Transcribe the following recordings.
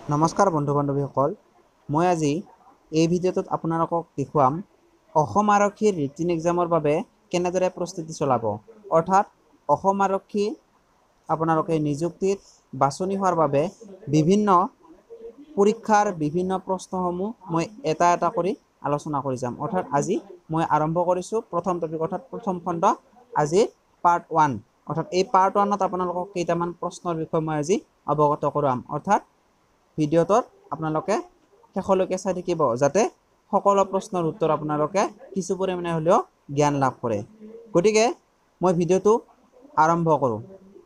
নমস্কাৰ বন্ধু বান্ধৱীসকল, মই আজি এই ভিডিঅ'টোত আপোনালোকক দেখুৱাম অসম আৰক্ষীৰ ৰিটিন এক্সামৰ বাবে কেনেদৰে প্ৰস্তুতি চলাব। অৰ্থাৎ অসম আৰক্ষী আপোনালোকে নিযুক্তিত বাছনি হোৱাৰ বাবে বিভিন্ন পৰীক্ষাৰ বিভিন্ন প্ৰশ্নসমূহ মই এটা এটা কৰি আলোচনা কৰি যাম। অৰ্থাৎ আজি মই আৰম্ভ কৰিছোঁ প্ৰথম টপিক, অৰ্থাৎ প্ৰথম খণ্ড, আজি পাৰ্ট 1। অৰ্থাৎ এই পাৰ্ট 1ত আপোনালোকক কেইটামান প্ৰশ্নৰ বিষয়ে মই আজি অৱগত কৰাম। অৰ্থাৎ ভিডিঅ'টোত আপোনালোকে শেষলৈকে চাই থাকিব যাতে সকলো প্ৰশ্নৰ উত্তৰ আপোনালোকে কিছু পৰিমাণে হ'লেও জ্ঞান লাভ কৰে। গতিকে মই ভিডিঅ'টো আৰম্ভ কৰোঁ।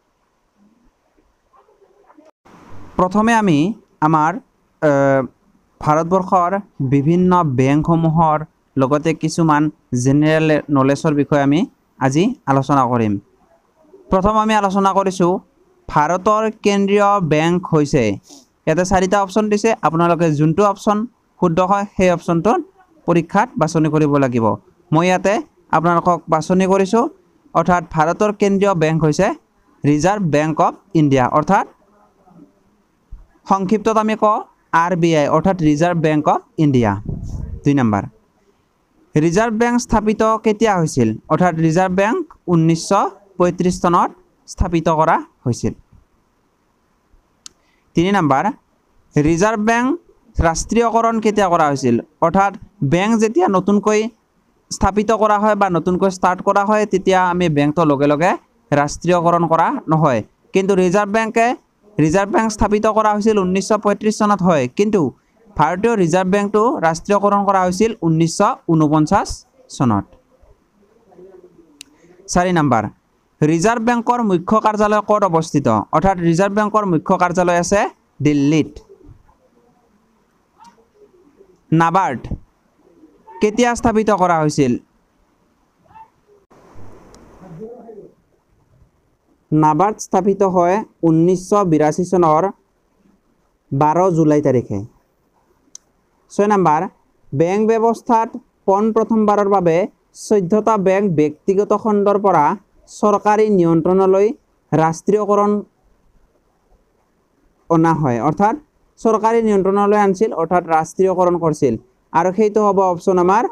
প্ৰথমে আমি আমাৰ ভাৰতবৰ্ষৰ বিভিন্ন বেংকসমূহৰ লগতে কিছুমান জেনেৰেল নলেজৰ বিষয়ে আমি আজি আলোচনা কৰিম। প্ৰথম আমি আলোচনা কৰিছোঁ ভাৰতৰ কেন্দ্ৰীয় বেংক হৈছে, ইয়াতে 4টা অপশ্যন দিছে, আপোনালোকে যোনটো অপশ্যন শুদ্ধ হয় সেই অপশ্যনটো পৰীক্ষাত বাছনি কৰিব লাগিব। মই ইয়াতে আপোনালোকক বাছনি কৰিছোঁ। অৰ্থাৎ ভাৰতৰ কেন্দ্ৰীয় বেংক হৈছে ৰিজাৰ্ভ বেংক অফ ইণ্ডিয়া, অৰ্থাৎ সংক্ষিপ্তত আমি কওঁ RBI, অৰ্থাৎ ৰিজাৰ্ভ বেংক অফ ইণ্ডিয়া। 2 নম্বৰ, ৰিজাৰ্ভ বেংক স্থাপিত কেতিয়া হৈছিল? অৰ্থাৎ ৰিজাৰ্ভ বেংক 1935 চনত স্থাপিত কৰা হৈছিল। 3 নম্বৰ, ৰিজাৰ্ভ বেংক ৰাষ্ট্ৰীয়কৰণ কেতিয়া কৰা হৈছিল? অৰ্থাৎ বেংক যেতিয়া নতুনকৈ স্থাপিত কৰা হয় বা নতুনকৈ ষ্টাৰ্ট কৰা হয় তেতিয়া আমি বেংকটো লগে লগে ৰাষ্ট্ৰীয়কৰণ কৰা নহয়। কিন্তু ৰিজাৰ্ভ বেংক স্থাপিত কৰা হৈছিল 1935 চনত হয়, কিন্তু ভাৰতীয় ৰিজাৰ্ভ বেংকটো ৰাষ্ট্ৰীয়কৰণ কৰা হৈছিল 1949 চনত। 4 নম্বৰ, ৰিজাৰ্ভ বেংকৰ মুখ্য কাৰ্যালয় ক'ত অৱস্থিত? অৰ্থাৎ ৰিজাৰ্ভ বেংকৰ মুখ্য কাৰ্যালয় আছে দিল্লীত। নাবাৰ্ড কেতিয়া স্থাপিত কৰা হৈছিল? নাবাৰ্ড স্থাপিত হয় 1982 চনৰ 12 জুলাই তাৰিখে। 6 নম্বৰ, বেংক ব্যৱস্থাত প্ৰথমবাৰৰ বাবে 14টা বেংক ব্যক্তিগত খণ্ডৰ পৰা চৰকাৰী নিয়ন্ত্ৰণলৈ ৰাষ্ট্ৰীয়কৰণ অনা হয়। অৰ্থাৎ চৰকাৰী নিয়ন্ত্ৰণলৈ আনিছিল, অৰ্থাৎ ৰাষ্ট্ৰীয়কৰণ কৰিছিল, আৰু সেইটো হ'ব অপশ্যন আমাৰ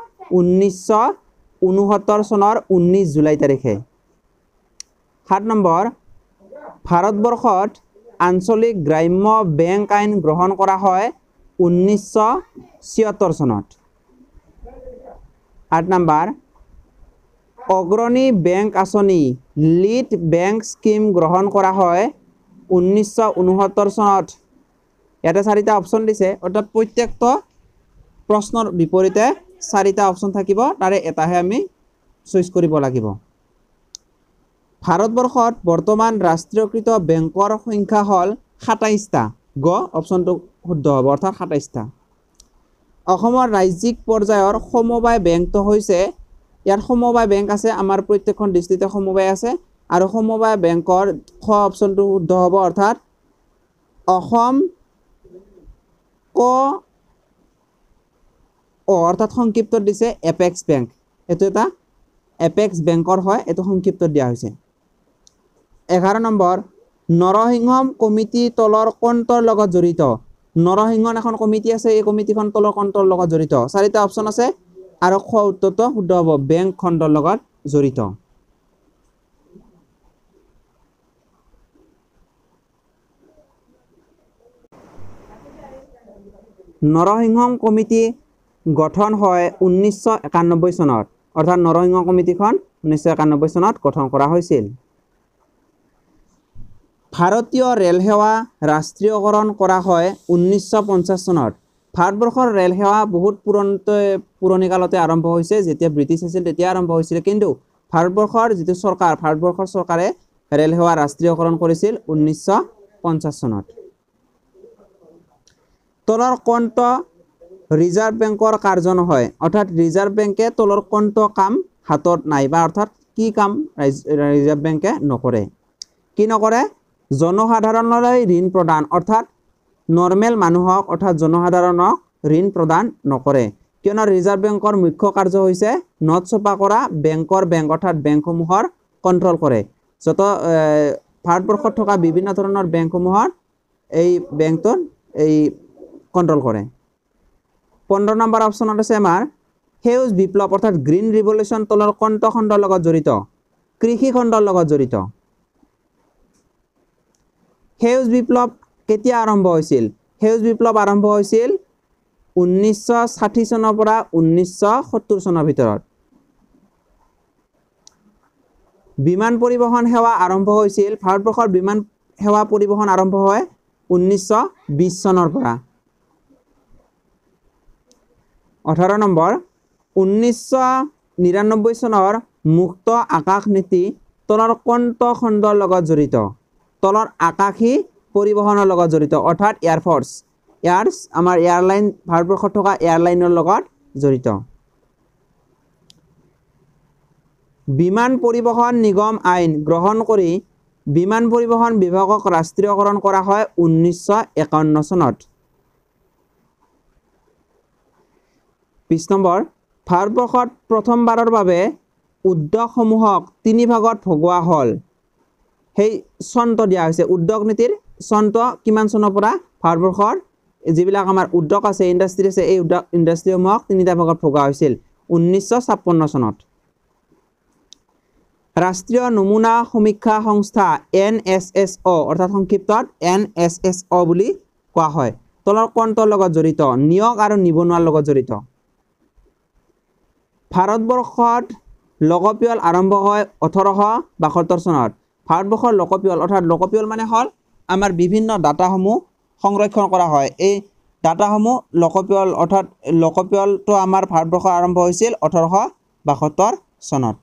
1969 চনৰ 19 জুলাই তাৰিখে। 7 নম্বৰ, ভাৰতবৰ্ষত আঞ্চলিক গ্ৰাম্য বেংক আইন গ্ৰহণ কৰা হয় 1976 চনত। 8 নম্বৰ, অগ্ৰণী বেংক আঁচনি লিড বেংক স্কিম গ্ৰহণ কৰা হয় 1969 চনত। ইয়াতে 4টা অপশ্যন দিছে, অৰ্থাৎ প্ৰত্যেকটো প্ৰশ্নৰ বিপৰীতে 4টা অপশ্যন থাকিব, তাৰে এটাহে আমি চইচ কৰিব লাগিব। ভাৰতবৰ্ষত বৰ্তমান ৰাষ্ট্ৰীয়কৃত বেংকৰ সংখ্যা হ'ল 27টা। গ অপশ্যনটো শুদ্ধ হ'ব, অৰ্থাৎ 27টা। অসমৰ ৰাজ্যিক পৰ্যায়ৰ সমবায় বেংকটো হৈছে, ইয়াত সমবায় বেংক আছে, আমাৰ প্ৰত্যেকখন ডিষ্ট্ৰিক্টতে সমবায় আছে, আৰু সমবায় বেংকৰ খ অপশ্যনটো শুদ্ধ হ'ব, অৰ্থাৎ অসম অৰ্থাৎ সংক্ষিপ্তত দিছে এপেক্স বেংক। এইটো এটা এপেক্স বেংকৰ হয়, এইটো সংক্ষিপ্তত দিয়া হৈছে। 11 নম্বৰ, নৰসিংহম কমিটি তলৰ কোনটোৰ লগত জড়িত? নৰসিংহন এখন কমিটি আছে, এই কমিটিখন তলৰ কোনটোৰ লগত জড়িত? 4টা অপশ্যন আছে, আৰু খ উত্তৰটো শুদ্ধ হ'ব, বেংক খণ্ডৰ লগত জড়িত। নৰসিংহম কমিটি গঠন হয় 1991 চনত, অৰ্থাৎ নৰসিংহ কমিটিখন 1991 চনত গঠন কৰা হৈছিল। ভাৰতীয় ৰেলসেৱা ৰাষ্ট্ৰীয়কৰণ কৰা হয় 1950 চনত। ভাৰতবৰ্ষৰ ৰেলসেৱা বহুত পুৰণি কালতে আৰম্ভ হৈছে, যেতিয়া ব্ৰিটিছ আছিল তেতিয়া আৰম্ভ হৈছিল, কিন্তু ভাৰতবৰ্ষৰ যিটো চৰকাৰ, ভাৰতবৰ্ষৰ চৰকাৰে ৰেলসেৱা ৰাষ্ট্ৰীয়কৰণ কৰিছিল 1950 চনত। তলৰ কোনটো ৰিজাৰ্ভ বেংকৰ কাৰ্য নহয়? অৰ্থাৎ ৰিজাৰ্ভ বেংকে তলৰ কোনটো কাম হাতত নাই, বা অৰ্থাৎ কি কাম ৰিজাৰ্ভ বেংকে নকৰে? কি নকৰে? জনসাধাৰণলৈ ঋণ প্ৰদান, অৰ্থাৎ নৰ্মেল মানুহক, অৰ্থাৎ জনসাধাৰণক ঋণ প্ৰদান নকৰে। কিয়নো ৰিজাৰ্ভ বেংকৰ মুখ্য কাৰ্য হৈছে নোট ছপা কৰা, বেংকৰ বেংক, অৰ্থাৎ বেংকসমূহৰ কণ্ট্ৰল কৰে। যত ভাৰতবৰ্ষত থকা বিভিন্ন ধৰণৰ বেংকসমূহৰ এই বেংকটোত এই কন্ট্ৰোল কৰে 15 নম্বৰ অপচনত আছে আমাৰ সেউজ বিপ্লৱ অৰ্থাৎ গ্ৰীণ ৰিভলিউচন তলৰ কোনটো খণ্ডৰ লগত জড়িত কৃষি খণ্ডৰ লগত জড়িত সেউজ বিপ্লৱ কেতিয়া আৰম্ভ হৈছিল সেউজ বিপ্লৱ আৰম্ভ হৈছিল 1960 চনৰ পৰা 1970 চনৰ ভিতৰত বিমান পৰিবহন সেৱা আৰম্ভ হৈছিল ভাৰতবৰ্ষৰ বিমান সেৱা পৰিবহন আৰম্ভ হয় 1920 চনৰ পৰা 18 নম্বৰ 1999 চনৰ মুক্ত আকাশ নীতি তলৰ কোনটো খণ্ডৰ লগত জড়িত তলৰ আকাশী পৰিবহনৰ লগত জড়িত অৰ্থাৎ এয়াৰ ফোর্স আমাৰ এয়াৰলাইন ভাৰতবৰ্ষত থকা এয়াৰলাইনৰ লগত জড়িত বিমান পৰিবহন নিগম আইন গ্ৰহণ কৰি বিমান পৰিবহন বিভাগক ৰাষ্ট্ৰীয়কৰণ কৰা হয় 1951 চনত 20 নম্বৰ ভাৰতবৰ্ষত প্ৰথমবাৰৰ বাবে উদ্যোগসমূহক তিনি ভাগত ভগোৱা হল সেই চনত দিয়া হৈছে উদ্যোগ নীতিৰ চনত কিমান চনৰ পৰা ভাৰতবৰ্ষৰ যিবিলাক আমাৰ উদ্যোগ আছে ইণ্ডাষ্ট্ৰি আছে এই ইণ্ডাষ্ট্ৰিসমূহক তিনিটা ভাগত ভগোৱা হৈছিল 1956 চনত ৰাষ্ট্ৰীয় নমুনা সমীক্ষা সংস্থা NSSO অৰ্থাৎ সংক্ষিপ্তত NSSO বুলি কোৱা হয় তলৰ কোনটোৰ লগত জড়িত নিয়োগ আৰু নিবনুৱাৰ লগত জড়িত ভাৰতবৰ্ষত লোকপিয়ল আৰম্ভ হয় 1872 চনত ভাৰতবৰ্ষৰ লোকপিয়ল অৰ্থাৎ লোকপিয়ল মানে হল আমাৰ বিভিন্ন ডাটাসমূহ সংৰক্ষণ কৰা হয় এই ডাটাসমূহ লোকপিয়ল অৰ্থাৎ লোকপিয়লটো আমাৰ ভাৰতবৰ্ষত আৰম্ভ হৈছিল 1872 চনত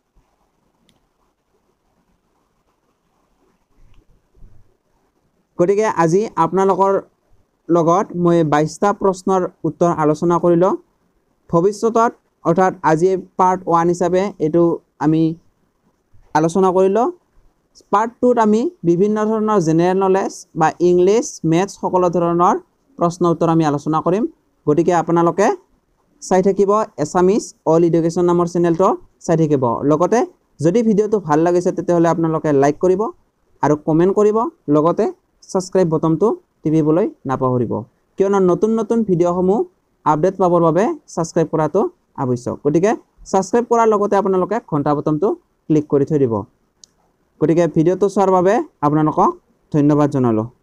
গতিকে আজি আপোনালোকৰ লগত মই 22টা প্ৰশ্নৰ উত্তৰ আলোচনা কৰিলো ভৱিষ্যতত অৰ্থাৎ আজি পাৰ্ট 1 হিচাপে এটো আমি আলোচনা কৰিলো পাৰ্ট 2 ত আমি বিভিন্ন ধৰণৰ জেনাৰেল নলেজ বা ইংলিশ ম্যাথ সকলো ধৰণৰ প্ৰশ্ন উত্তৰ আমি আলোচনা কৰিম গতিকে আপোনালোকে চাই থাকিব এছামিজ অল এডুকেশ্যন নামৰ চেনেলটো চাই থাকিব লগতে যদি ভিডিওটো ভাল লাগিছে তেতিয়াহলে আপোনালোকে লাইক কৰিব আৰু কমেন্ট কৰিব লগতে সাবস্ক্ৰাইব বটনটো টিপিবলৈ নাপাহৰিব কিয়নো নতুন নতুন ভিডিওসমূহ আপডেট পাবৰ বাবে সাবস্ক্ৰাইব কৰাটো আৱশ্যক গতিকে সাবস্ক্ৰাইব কৰাৰ লগতে আপোনালোকে ঘণ্টা বটনটো ক্লিক কৰি থৈ দিব গতিকে ভিডিওটো চোৱাৰ বাবে আপোনালোকক ধন্যবাদ জনালো